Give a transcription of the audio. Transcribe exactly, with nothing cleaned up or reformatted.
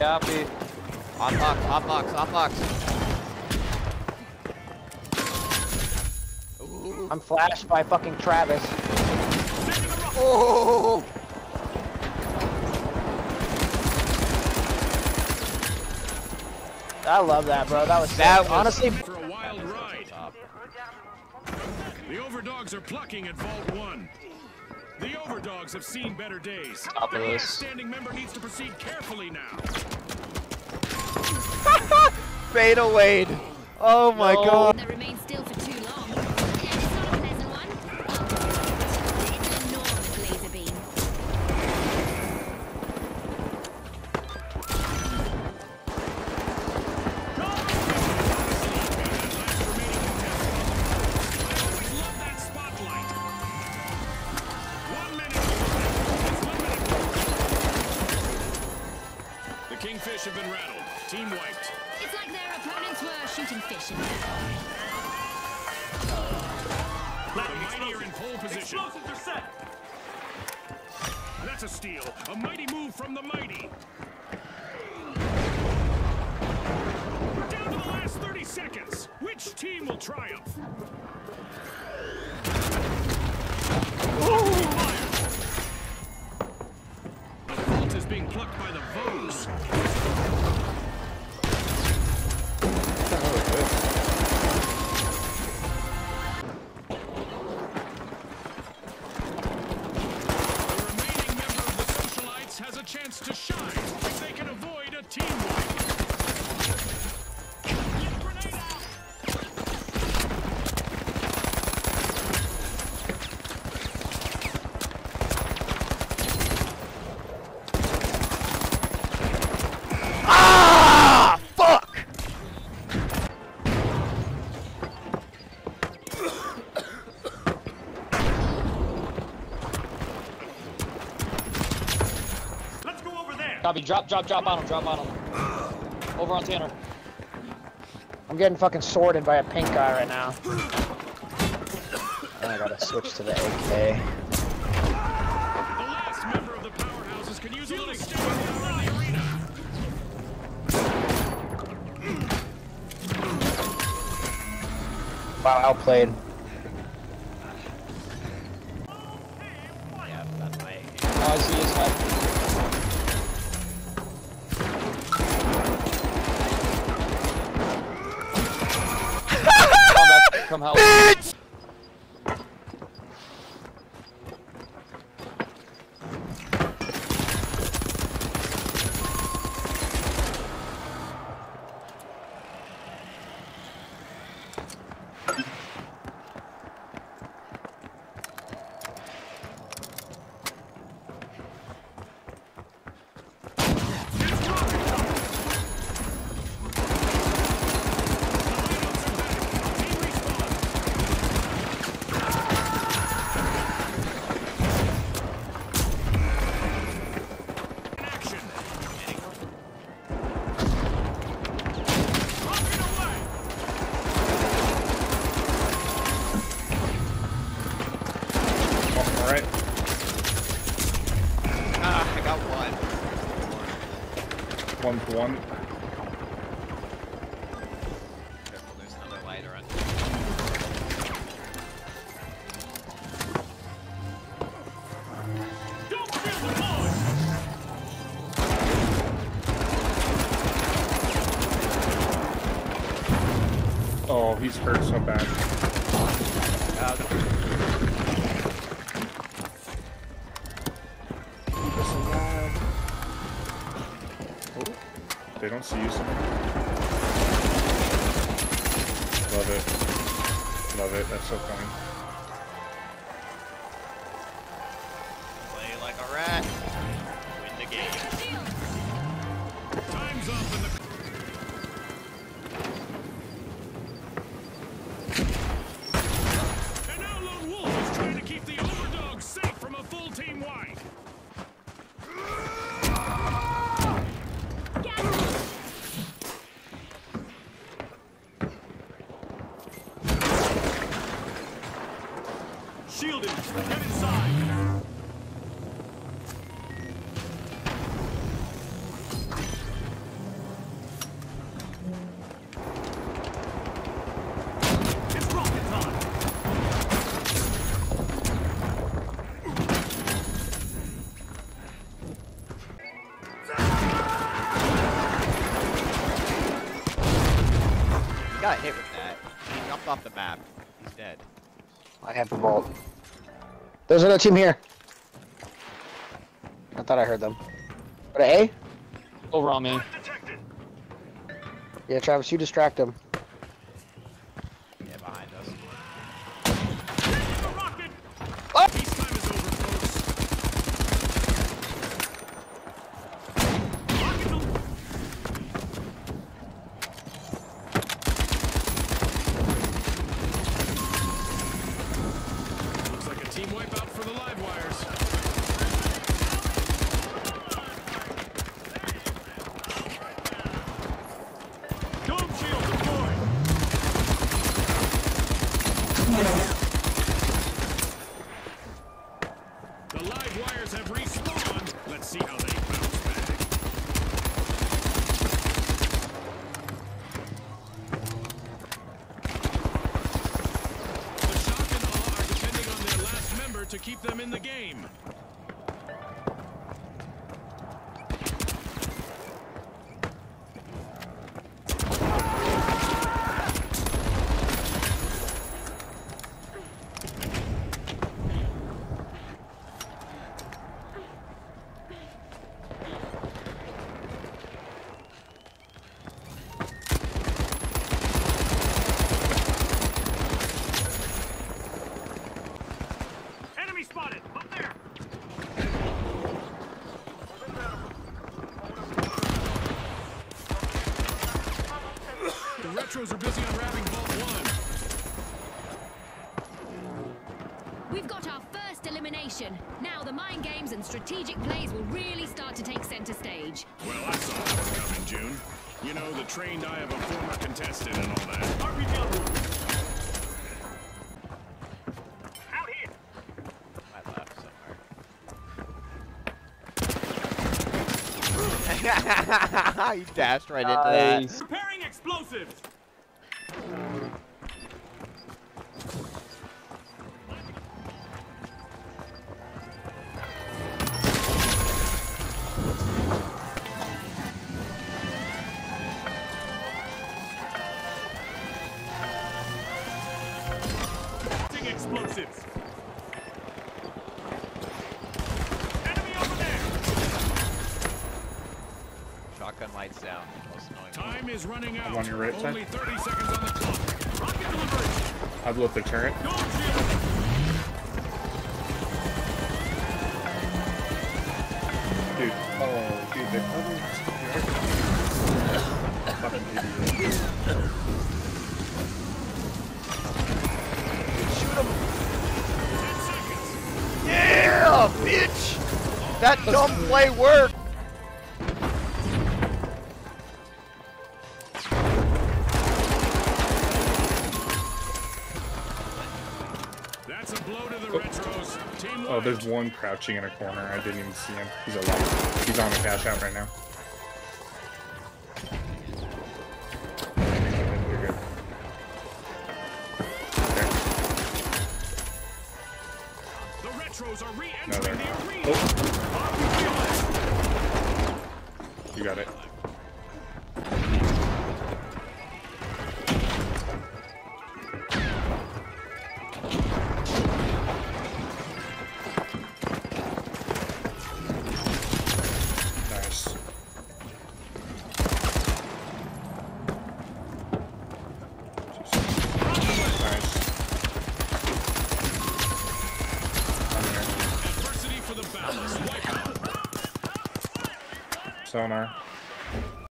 Copy. On box, on box, on box. Ooh. I'm flashed by fucking Travis. Oh! I love that, bro. That was that sick. was honestly. For a wild ride. The Overdogs are plucking at Vault One. The Overdogs have seen better days. Top of The this. standing member needs to proceed carefully now. Fade away. Oh my No. god. That remains still for too long. It's not a pleasant one. It's an enormous laser beam. Love that spotlight. One minute. The Kingfish have been rattled. Team wiped. It's like their opponents were shooting fish in the The Mighty are in pole position. Explosives are set. That's a steal. A mighty move from the Mighty. We're down to the last thirty seconds. Which team will triumph? The Vault is being plucked by the Vogues. Has a chance to shine if they can avoid a team wipe. Grenade out. Ah! Fuck! Copy. Drop, drop, drop on him. Drop on him. Over on Tanner. I'm getting fucking sorted by a pink guy right now. I gotta switch to the A K. The last member of the powerhouses can use a little step around the arena. Wow, outplayed. Yeah, that's my Oh, I see his head. Come back, come help. bitch! Alright. Ah, I got one. One for one. Careful, there's another lighter on. Don't feel the noise. Oh, he's hurt so bad. Uh, They don't see you, son. Love it. Love it. That's so funny. play like a rat. Win the game. Time's up in the... And now Lone Wolf is trying to keep the Overdogs safe from a full team wipe. Shielded. Get inside. got hit with that. He jumped off the map. He's dead. I have the vault. There's another team here. I thought I heard them. But A? Over on me. Yeah, Travis, you distract them. Yeah, behind us. Oh! Peace time is over, folks. Looks like a team wipeout for the live wires. Dome shield deployed. The live wires have respawned. Let's see how they bounce back. The shock and awe are depending on their last member to keep them in the game. Enemy spotted! Up there! The retros are busy unwrapping Vault one. We've got our first elimination. Now the mind games and strategic plays will really start to take center stage. Well, I saw that one coming, June. You know, the trained eye of a former contestant and all that. R P G out here! I left somewhere. He dashed right into that. Nice. Preparing explosives! Explosives! Enemy over there! Shotgun lights down. Most annoying. Time is running out. I'm on your right side. Only thirty seconds on the clock. Rocket delivery! I blew up the turret. Dome shield! Dude. Oh, dude, they probably fucking idiot. Ten seconds! Yeah, bitch! That dumb play worked! That's a blow to the retros. Team Oh, there's wiped. one crouching in a corner. I didn't even see him. He's alive. He's on the cash out right now. You're good. Okay. The retros are No, re-entering they're the not. arena. Oh, R P G you got it. Nice. Nice. I'm here. Adversity for the balance. Wipeout. Sonar.